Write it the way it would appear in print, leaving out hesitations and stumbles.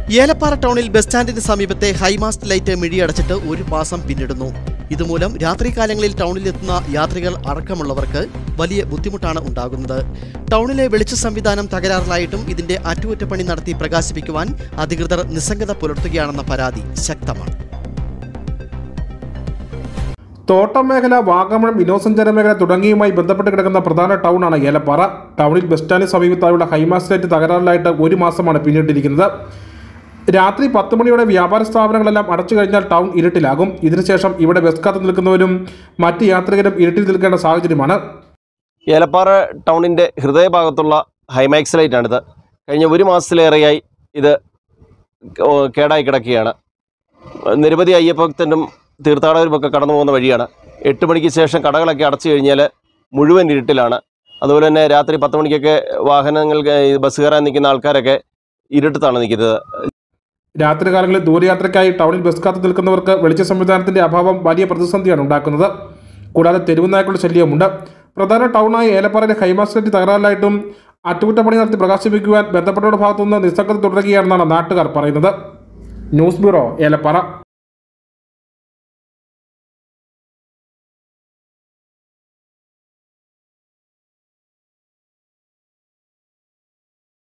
ഏലപ്പാറ ടൗണിൽ ബസ് സ്റ്റാൻഡിന് സമീപത്തെ ഹൈമാസ്റ്റ് ലൈറ്റ് മിഴിയടച്ചിട്ട് ഒരു മാസം പിന്നിടുന്നു. ഇതുമൂലം രാത്രികാലങ്ങളിൽ ടൗണിലെത്തുന്ന യാത്രികൾ അടക്കമുള്ളവർക്ക് വലിയ ബുദ്ധിമുട്ടാണ് ഉണ്ടാകുന്നത്. ടൗണിലെ വെളിച്ച സംവിധാനം തകരാറിലായിട്ടും ഇതിന്റെ അറ്റകുറ്റപ്പണി നടത്തി പ്രകാശിപ്പിക്കുവാൻ അധികൃതർ നിസ്സംഗത പുലർത്തുകയാണെന്ന പരാതി ശക്തമാണ്. തോട്ടം മേഖല, വാഗമൺ, വിനോദസഞ്ചാര മേഖല തുടങ്ങിയവുമായി ബന്ധപ്പെട്ട് കിടക്കുന്ന പ്രധാന ടൗണാണ് ഏലപ്പാറ. ടൗണിൽ ബസ് സ്റ്റാൻഡിന് സമീപത്തായുള്ള ഹൈമാസ്റ്റ് ലൈറ്റ് തകരാറിലായിട്ട് ഒരു മാസമാണ് പിന്നിട്ടിരിക്കുന്നത്. രാത്രി 10 മണിയോടെ വ്യാപാര സ്ഥാപനങ്ങളെല്ലാം അടച്ചു കഴിഞ്ഞാൽ ടൗൺ ഇരുട്ടിലാകും. ഇതിനുശേഷം ഇവിടെ ബസ് കാത്തു നിൽക്കുന്നവരും മറ്റ് യാത്രികരും ഇരുട്ടിൽ നിൽക്കേണ്ട സാഹചര്യമാണ്. ഏലപ്പാറ ടൗണിൻ്റെ ഹൃദയഭാഗത്തുള്ള ഹൈമാക്സ് ലൈറ്റാണിത്. കഴിഞ്ഞ ഒരു മാസത്തിലേറെയായി ഇത് കേടായി കിടക്കുകയാണ്. നിരവധി അയ്യപ്പഭക്തരും തീർത്ഥാടകരുമൊക്കെ കടന്നു പോകുന്ന വഴിയാണ്. 8 മണിക്ക് ശേഷം കടകളൊക്കെ അടച്ചു കഴിഞ്ഞാൽ മുഴുവൻ ഇരുട്ടിലാണ്. അതുപോലെ തന്നെ രാത്രി 10 മണിക്കൊക്കെ വാഹനങ്ങൾ ബസ് കയറാൻ നിൽക്കുന്ന ആൾക്കാരൊക്കെ ഇരുട്ടത്താണ് നിൽക്കുന്നത്. രാത്രികാലങ്ങളിൽ ദൂരയാത്രയ്ക്കായി ടൗണിൽ ബസ് കാത്തു നിൽക്കുന്നവർക്ക് വെളിച്ച സംവിധാനത്തിന്റെ അഭാവം വലിയ പ്രതിസന്ധിയാണ് ഉണ്ടാക്കുന്നത്. കൂടാതെ തെരുവ് നായ്ക്കളുടെ ശല്യമുണ്ട്. പ്രധാന ടൗണായ ഏലപ്പാറയിലെ ഹൈമാസ്റ്റ് ലൈറ്റ് തകരാറിലായിട്ടും അറ്റകുറ്റപ്പണി നടത്തി പ്രകാശിപ്പിക്കുവാൻ ബന്ധപ്പെട്ടവരുടെ ഭാഗത്തുനിന്ന് നിസ്സംഗത തുടരുകയാണെന്നാണ് നാട്ടുകാർ പറയുന്നത്. News bureau, Elappara.